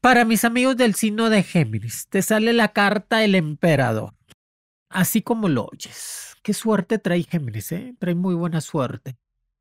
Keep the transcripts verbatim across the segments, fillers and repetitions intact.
Para mis amigos del signo de Géminis, te sale la carta del emperador, así como lo oyes. Qué suerte trae Géminis, ¿eh? Trae muy buena suerte.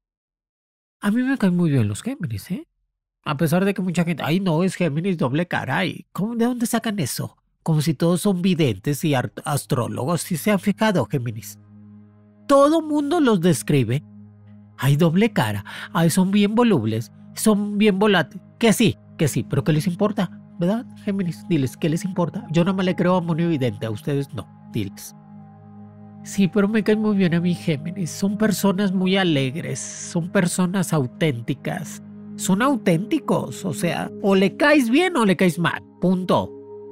A mí me caen muy bien los Géminis, ¿eh? A pesar de que mucha gente, ay no, es Géminis doble cara, ay, ¿cómo, de dónde sacan eso? Como si todos son videntes y art- astrólogos, si se han fijado, Géminis. Todo mundo los describe. Hay doble cara, ay, son bien volubles, son bien volátiles. Que sí, que sí, pero ¿qué les importa? ¿Verdad, Géminis? Diles, ¿qué les importa? Yo no me le creo a Mono Evidente, a ustedes no, diles. Sí, pero me caen muy bien a mí, Géminis. Son personas muy alegres, son personas auténticas, son auténticos, o sea, o le caes bien o le caes mal, punto.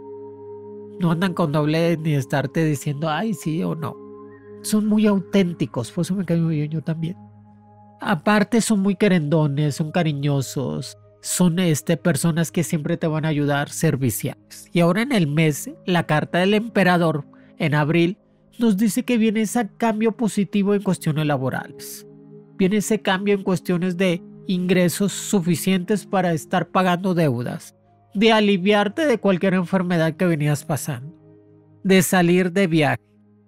No andan con doble ni estarte diciendo, ay, sí o no. Son muy auténticos, por eso me caen muy bien yo también. Aparte son muy querendones, son cariñosos, son este, personas que siempre te van a ayudar, serviciales. Y ahora en el mes, la carta del emperador, en abril, nos dice que viene ese cambio positivo en cuestiones laborales. Viene ese cambio en cuestiones de ingresos suficientes para estar pagando deudas, de aliviarte de cualquier enfermedad que venías pasando, de salir de viaje,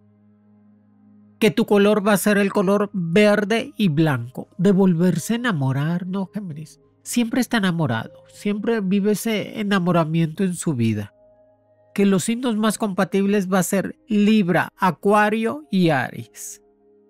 que tu color va a ser el color verde y blanco, de volverse a enamorar, ¿no, Géminis? Siempre está enamorado, siempre vive ese enamoramiento en su vida. Que los signos más compatibles va a ser Libra, Acuario y Aries.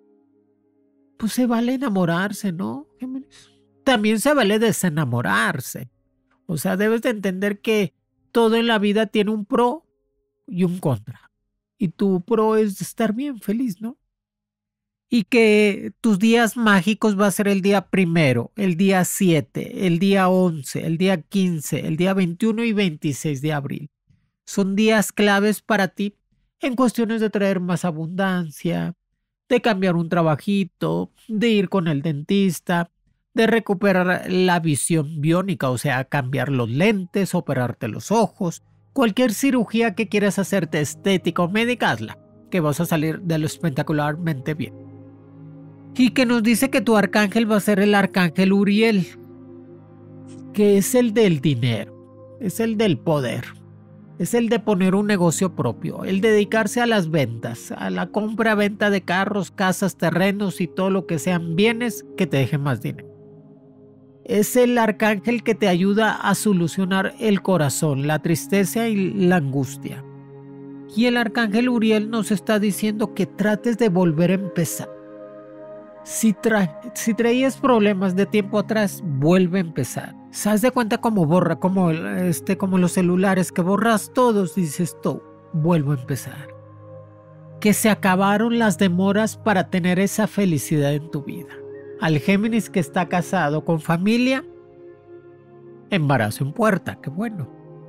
Pues se vale enamorarse, ¿no, Géminis? También se vale desenamorarse. O sea, debes de entender que todo en la vida tiene un pro y un contra. Y tu pro es estar bien, feliz, ¿no? Y que tus días mágicos va a ser el día primero, el día siete, el día once, el día quince, el día veintiuno y veintiséis de abril. Son días claves para ti en cuestiones de traer más abundancia, de cambiar un trabajito, de ir con el dentista, de recuperar la visión biónica, o sea, cambiar los lentes, operarte los ojos, cualquier cirugía que quieras hacerte estética o médica, hazla, que vas a salir de lo espectacularmente bien. Y que nos dice que tu arcángel va a ser el arcángel Uriel, que es el del dinero, es el del poder, es el de poner un negocio propio, el dedicarse a las ventas, a la compra-venta de carros, casas, terrenos y todo lo que sean bienes que te dejen más dinero. Es el arcángel que te ayuda a solucionar el corazón, la tristeza y la angustia. Y el arcángel Uriel nos está diciendo que trates de volver a empezar. Si, tra si traías problemas de tiempo atrás, vuelve a empezar. ¿Se das de cuenta cómo borra, como, este, como los celulares, que borras todos y dices tú, vuelvo a empezar? Que se acabaron las demoras para tener esa felicidad en tu vida. Al Géminis que está casado con familia, embarazo en puerta, qué bueno.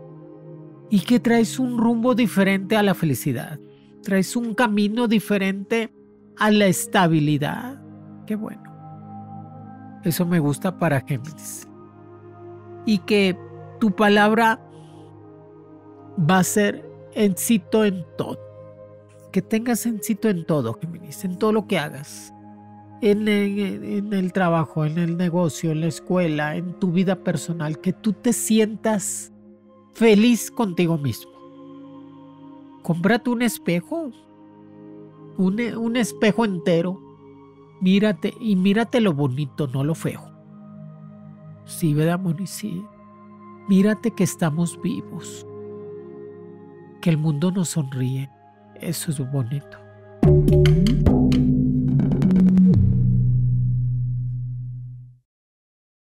Y que traes un rumbo diferente a la felicidad. Traes un camino diferente a la estabilidad. Qué bueno. Eso me gusta para Géminis. Y que tu palabra va a ser éxito en todo. Que tengas éxito en todo, Géminis, en todo lo que hagas. En el, en el trabajo, en el negocio, en la escuela, en tu vida personal. Que tú te sientas feliz contigo mismo. Cómprate un espejo. Un, un espejo entero. Mírate y mírate lo bonito, no lo feo. Sí, ¿verdad, Moni? Sí. Mírate que estamos vivos. Que el mundo nos sonríe. Eso es bonito.